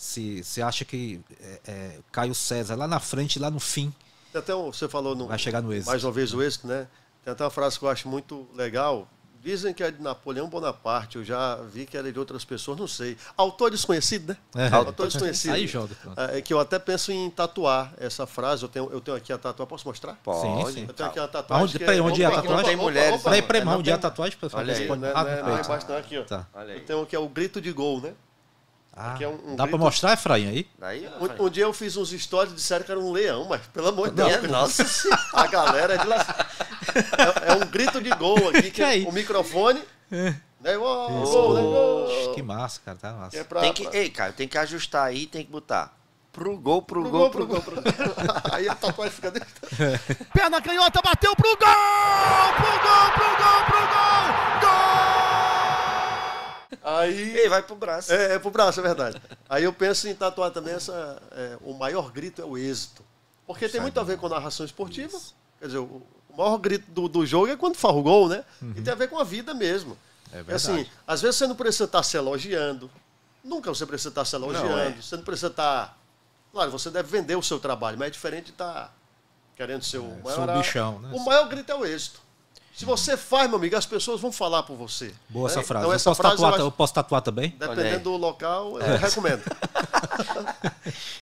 se acha que Caio César lá na frente, lá no fim, Até você falou vai chegar no êxito. mais uma vez o êxito, né? Tem até uma frase que eu acho muito legal. Dizem que é de Napoleão Bonaparte, eu já vi que era de outras pessoas, não sei. Autor desconhecido, né? Autor desconhecido. Aí joga. Que eu até penso em tatuar essa frase. Eu tenho aqui a tatuagem, posso mostrar? Pode. Sim. Eu tenho aqui a tatuagem. Onde é a tatuagem? Tem mulheres. Peraí, onde é a tatuagem? Olha aí, não é embaixo não, aqui, ó. Tá. Eu tenho aqui o grito de gol, né? Aqui é dá pra mostrar, Efraim, aí? Daí, Um dia eu fiz uns stories e disseram que era um leão, mas pelo amor de Deus. Nossa Senhora. A galera é de lá. É um grito de gol aqui, que aí? o microfone. Né? Que massa, cara, tá massa. Ei, cara, tem que ajustar aí, tem que botar pro gol. Aí a tatuagem fica dentro. Perna canhota, bateu pro gol! Aí... Ei, vai pro braço. É pro braço, é verdade. Aí eu penso em tatuar também o maior grito é o êxito. Porque tem muito a ver com narração esportiva. Quer dizer, o maior grito do jogo é quando faz o gol, né? E tem a ver com a vida mesmo. É verdade. Assim, às vezes você não precisa estar se elogiando. Nunca você precisa estar se elogiando. Você não precisa estar... Claro, você deve vender o seu trabalho, mas é diferente de estar querendo ser o maior... Sou o bichão, né? O maior grito é o êxito. Se você faz, meu amigo, as pessoas vão falar por você. Boa essa frase. Então, eu posso tatuar também? Dependendo do local, eu recomendo.